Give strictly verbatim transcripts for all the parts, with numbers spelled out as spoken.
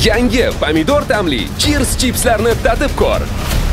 Yangi pomidor ta'mli Cheers chipslarni tatib ko'r.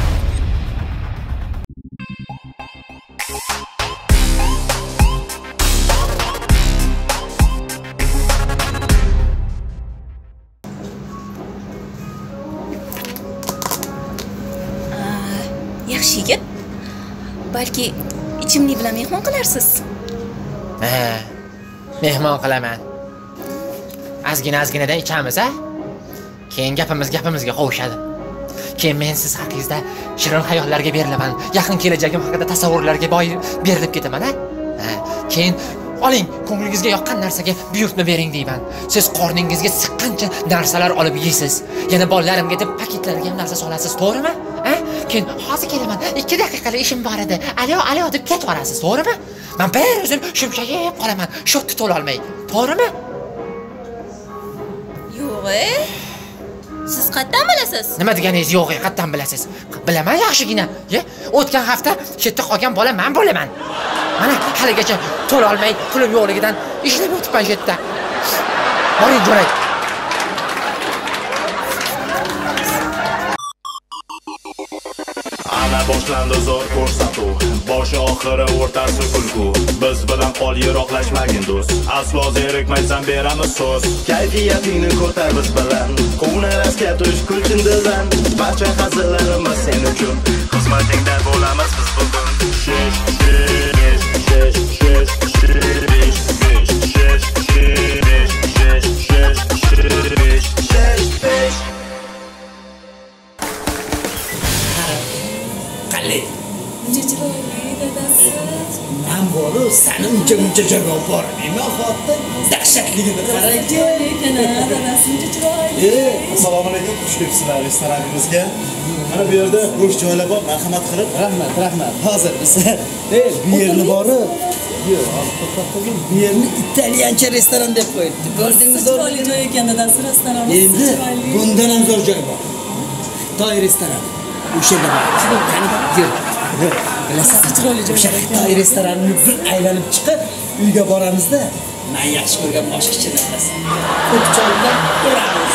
Yaxshi yigit. Balki ichimlik bilan mehmon qilarsiz. Ha, mehmon qilaman. Azgina-azginadan ichamiz, a? Keyin gapimiz gapimizga qovushadi. Keyin men siz haqingizda shirin xayollarga berilaman. Yaqin kelajagim haqida tasavvurlarga boy berilib ketaman, a? Ha, keyin oling, ko'nglingizga yoqqan narsaga buyurtma bering deyman. Siz qorningizga siqqancha narsalar olib yeysiz. Yana bolalarimga deb paketlarga ham narsa solasiz, to'g'rimi? Ha? Keyin hozir kelaman, ikki daqiqalik ishim bor edi. Alo, alo deb ketib borasiz, to'g'rimi? Men bir o'zim shumshayib qolaman, shotni to'la olmay. To'g'rimi? Yo'q-e. Siz qayerdan bilasiz? Nima deganingiz yo'q, qayerdan bilasiz? Bilaman yaxshigina. Ye, o'tgan hafta chetda qolgan bola men bo'laman. Mana haligacha to'la olmay, pulim yo'qligidan ishlab o'tibman chetda. Boring jo'ray. Ana boshlandi zo'r ko'rsatuv, boshi oxiri o'rtasi kulgu. Biz bilan qol yiroqlashmagin do'st, aslo zerikmaysan beramiz so'z. Kayfiyatingni ko'tar biz bilan, ko'nglingizga tush kulchin dildan. Barcha hazillarimiz sen uchun, xizmatingda bo'lamiz biz bugun. Shish shish shish shish shish shish shish shish shish shish. Qalay. Chiroyli dadasi. Men boru seni uncha-muncha joyga olib bormayman, xotin. Dahshatligini qarang-chi. Dadasi chiroyli. Assalomu alaykum, xush kelibsizlar restoranimizga. Mana bu yerda bo'sh joylar bor, marhamat qilib. Rahmat, rahmat. Hozir biz ey, bu yerni borib, yo'q, to'xtatdim. Bu yerni italyancha restoran deb qo'yibdi. Ko'rdingizmi? Chiroyli joy ekan dadasi, restoran. Endi bundan ham zo'r joy bor. Xitoy restoran. O'sha yerda bor. Yur. Bilasan, chiroyli joy. O'sha Xitoy restoranini bir aylanib chiqib, uyga boramizda, men yaxshi ko'rgan boshqacha narsa. Ko'kchoydan ko'ramiz.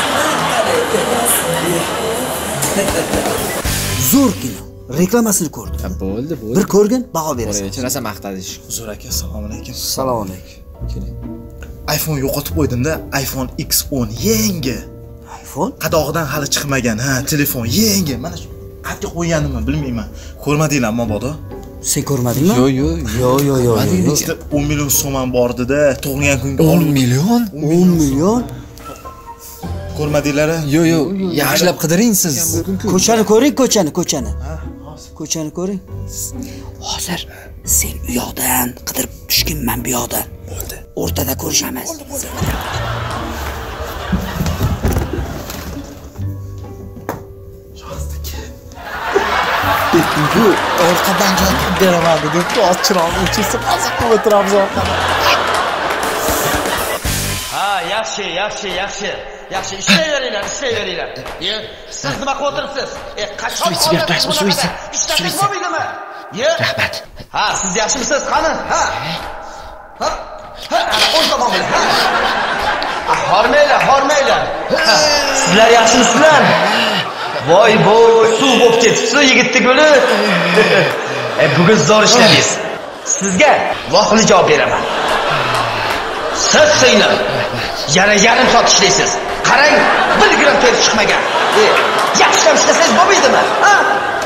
Zo'r kino. Reklamasini ko'rdim. Bo'ldi, bo'ldi. Bir ko'rgin, baho berasan. Rosa maqtadish. Huzur aka, assalomu alaykum. Assalomu alaykum. Keling. iPhone yo'qotib qo'ydim-da, iPhone X o'n yangi. iPhone? Qadog'idan hali chiqmagan, ha, telefon yangi. Mana shu qayerga qo'yganimni bilmayman. Ko'rmadinglarmi, mabodo? Sen ko'rmadingmi? Yo'q, yo'q. Yo'q, yo'q, yo'q. Ichida o'n million so'm ham bor edi-da, tug'ilgan kunga o'n million? o'n million? Ko'rmadinglar? Yo'q, yo'q. Yaxshilab qidiring siz. Ko'chani ko'ring, ko'chani, ko'chani. Ko'chani ko'ring. Hozir sen u yoqdan qidirib tushgin, men bu yoqdan. Bo'ldi. O'rtada ko'rishamiz. Bu orqadan javob beraman deb to'g'ri chiroqni o'chirsa, hozir qilib o'tiramiz orqadan. Ha, yaxshi, yaxshi, yaxshi. Yaxshi, ishlayveringlar, ishlayveringlar. Ye, siz nima qilib o'tiribsiz? E, qachon Suv suv suv. Ishlashingiz bo'lmaydimi? Ye? Rahmat. Ha, siz yaxshimisiz? Qani? Ha. Ha. Ha, o'z tomon bilan. Ha. Hormaylar, hormaylar. Sizlar yaxshimisizlar? Voy voy, suv bo'lib ketibsiz, yigitni guli. E, bugun zo'r ishladingiz. Sizga voqili javob beraman. Siz singlar. Yana yarim soat ishlaysiz. Qarang, bir gram ter chiqmagan. E, yaxshilab ishlasangiz bo'lmaydimi? Ha?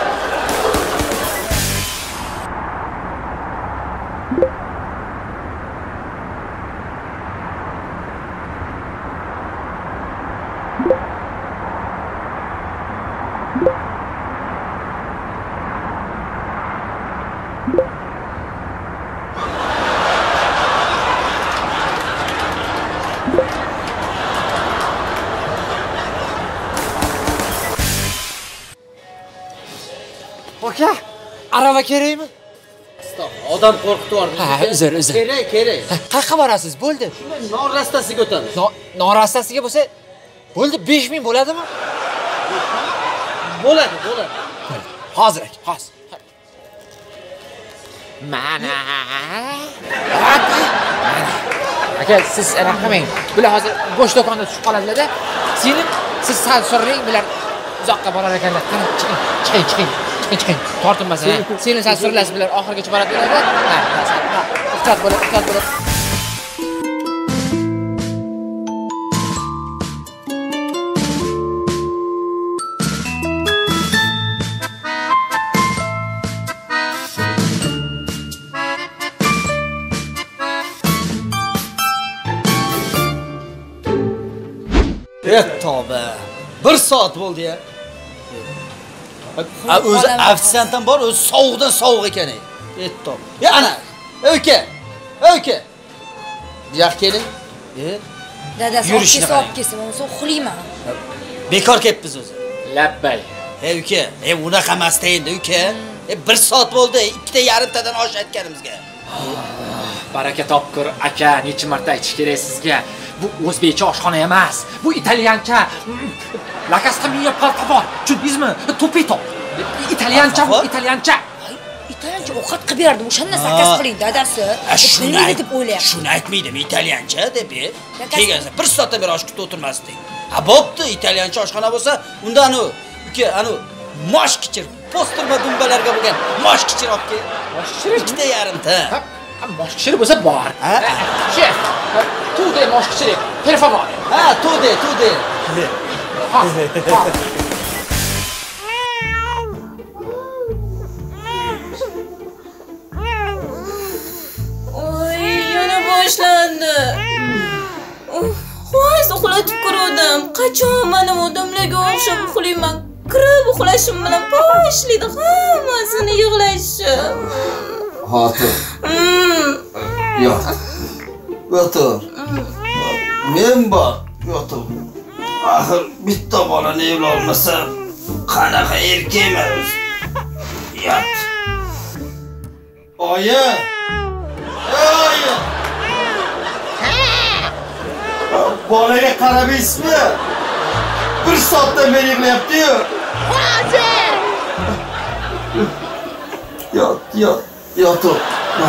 Aka, arava kerakmi? Stop, odam qo'rqitib yubordi. Ha, uzr, uzr. Kerak, kerak. Qayerga borasiz? Bo'ldi. Non rastasiga o'tamiz. Norastasiga bo'lsa, bo'ldi, besh ming bo'ladimi? Bo'ladi, bo'ladi. Hozir aka, hozir. Mana. Aka, siz anaqa qilmang. Bular hozir go'sht do'konida tushib qoladilar-da. Seni Siz sal suring, bular uzoqqa borar ekanlar. Qani, chiqing, chiqing, chiqing. Chiqing, chiqing. Tortinmasin. Seni sal surlasiz bular oxirigacha boradilar. Ha, ha. Ehtiyot bo'ling, ehtiyot bo'ling. Et tavba. bir soat bo'ldi ya. A o'zi ofisant ham bor, o'zi sovuqdan sovuq ekan. Et tavba. Ya ana, o'ka. O'ka. Buyoq keling. E? Dadasi olib olib kelsa, men uxlayman. Bekor kelibmiz o'zi. Labbay. Ey uka, ey unaqa emas endi uka. E bir soat bo'ldi, ikkita yarimtadan osh aytganimizga. Baraka topkur aka, necha marta aytish kerak sizga? Bu o'zbekcha oshxona emas. Bu italyancha. La casta mia per favor. Tushundingizmi? Topito. Italyancha bu, italyancha. Italyancha ovqat qilib berdim, o'shanda zakaz qiling dadasi. Bilmaydi deb o'ylayapman. Shuni aytmaydim, italyancha deb. Kelgansa bir soatdan beri osh kutib o'tirmasdik. Ha, bo'pti, italyancha oshxona bo'lsa, unda anu, uka, anu mosh kichir, posturma dumbalarga bo'lgan mosh kichir olib kel. Mosh kichir ikkita yarimta. Ha, mosh kichir bo'lsa bor. Chef, tu de mosh kichir, per favor. Ha, tu de, tu de. Ha. Oy, yana boshlandi. Xo'sh, uxlatib ko'rdim. Qachon mana odamlarga o'xshab uxlayman. Kirib uxlashim bilan boshlaydi hammasini yig'lashim. Xotir. Yo'q. Yo'tur. Men bor. Yo'tur. Axir bitta bolani evlolmasam, qanaqa erkakman o'zi. Yot. Oyi. Oyi. Bolaga qaraysizmi? Bir soatdan beri yig'layapti-yu. Hozir. Yot, yot, yotur.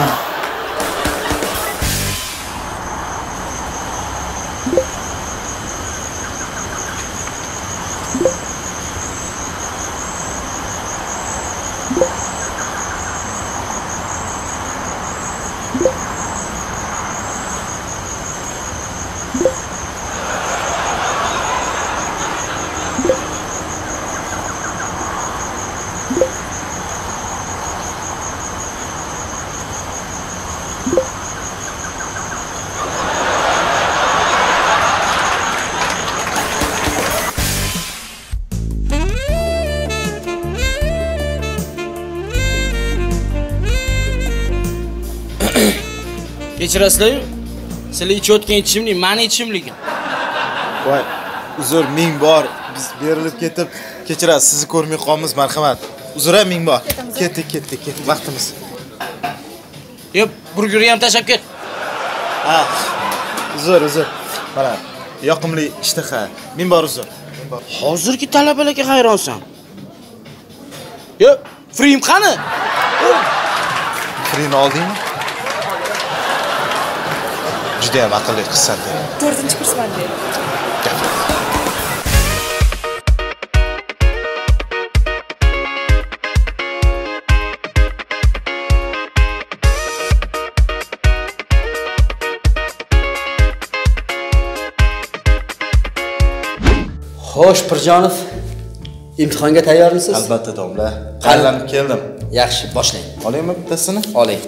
Kechirasizlar-ku? Sizlar ichayotgan ichimlik, meni ichimligim. Voy, uzr ming bor. Biz berilib ketib, kechirasiz, sizni ko'rmay qolamiz, marhamat. Uzr ming bor. Ketdik, ketdik, ketdik. Vaqtimiz. Yo'q, burgerni ham tashab ket. Ha. Uzr, uzr. Mana, yoqimli ishtaha. Ming bor uzr. Hozirgi talabalarga hayronsan. Yo'q, Frim qani? Frini oldingmi? Juda ham aqlli qizsan. to'rtinchi kursman dedi. Xo'sh, Pirjonov, imtihonga tayyormisiz? Albatta, domla. Qayerdan keldim? Yaxshi, boshlang. Olaymi bittasini? Oling.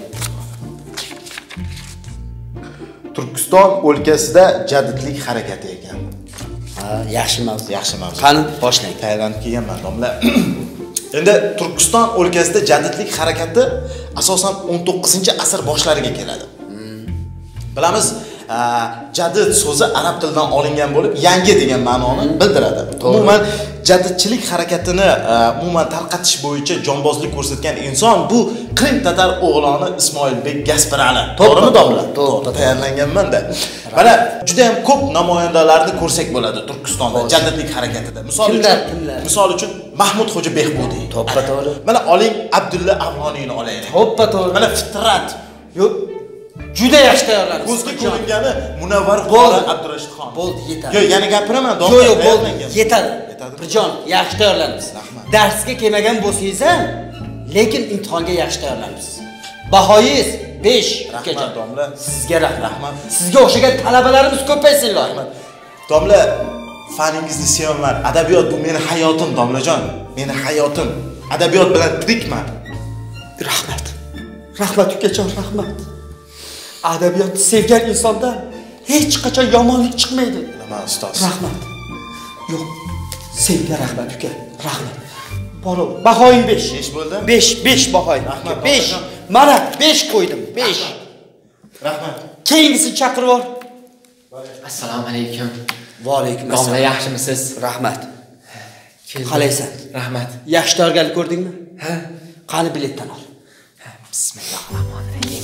Turkiston o'lkasida jadidlik harakati ekan. Ha, yaxshi mavzu. Yaxshi mavzu. Qani, boshlang. Tayyorlanib kelganman, domla. Endi Turkiston o'lkasida jadidlik harakati asosan o'n to'qqizinchi asr boshlariga keladi. Bilamiz, jadid so'zi arab tilidan olingan bo'lib, yangi degan ma'noni bildiradi. Umuman jadidchilik harakatini umuman tarqatish bo'yicha jonbozlik ko'rsatgan inson bu Qrim tatar o'g'loni Ismoilbek Gasparani. To'g'rimi, domla? To'g'ri, tayyorlanganman-da. Mana juda ham ko'p namoyandalarni ko'rsak bo'ladi Turkistonda jadidlik harakatida. Misol uchun, misol uchun Mahmud Xo'ja Behbudiy. To'ppa to'g'ri. Mana oling Abdulla Avloniyni olaylik. To'ppa to'g'ri. Mana Fitrat. Yo'q. Juda yaxshi tayyorlamiz. Ko'zga ko'ringani Munavvar Bo'ldi. Qori Abdurashidxon. Bo'ldi, yetadi. Yo'q, yana gapiraman, Yo'q, yo'q, bo'ldi. Yetadi. Yetadi. Birjon, yaxshi tayyorlanamiz. Rahmat. Darsga kelmagan bo'lsangiz ham, lekin imtihonga yaxshi tayyorlanamiz. Bahoyingiz besh. Rahmat, domla. Sizga rahmat. Sizga o'xshagan talabalarimiz ko'paysin, ilohim. Domla, faningizni sevaman. Adabiyot bu meni hayotim, domlajon. Meni hayotim. Adabiyot bilan tirikman. Rahmat. Rahmat ukajon, rahmat. Adabiyotni sevgan insondan hech qachon yomonlik chiqmaydi. Bilaman, ustoz. Rahmat. Yo'q, senga rahmat uka. Rahmat. Boro, bahoying besh. besh bo'ldi? besh, besh bahoying. Rahmat. besh. Mana besh qo'ydim. besh. Rahmat. Keyingisini chaqirib ol. Assalomu alaykum. Va alaykum Domla, assalom. yaxshimisiz? Rahmat. Qalaysan? Rahmat. Yaxshi tayyorgarlik ko'rdingmi? Ha. Qani biletdan ol. Bismillahirrohmanirrohim.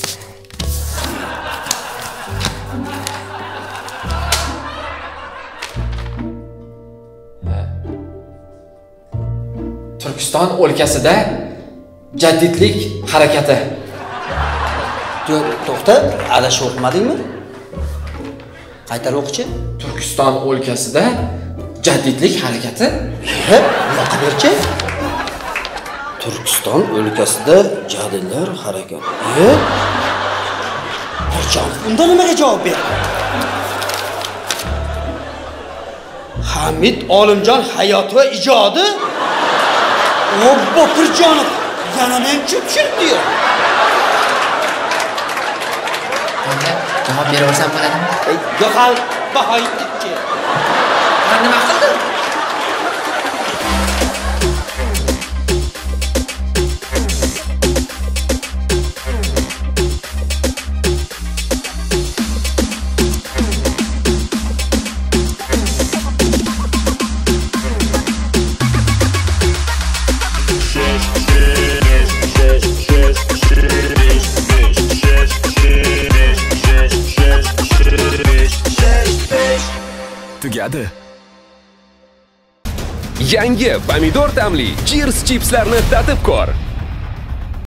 Turkiston o'lkasida jaddidlik harakati. To'xta, adashib o'qimadingmi? Qaytarib o'qichi. Turkiston o'lkasida jaddidlik harakati. Ha, bunaqa berchi? Turkiston o'lkasida jadidlar harakati. E? Birjon, unda nimaga javob ber? Hamid Olimjon hayot va ijodi? Obbo Pirjonov, yana men tushirdi. Domla, javob beraversam bo'ladimi? Yo'qol, bahoying ikki. Men nima qildim? Tugadi. Yangi pomidor ta'mli Cheers chipslarni tatib ko'r.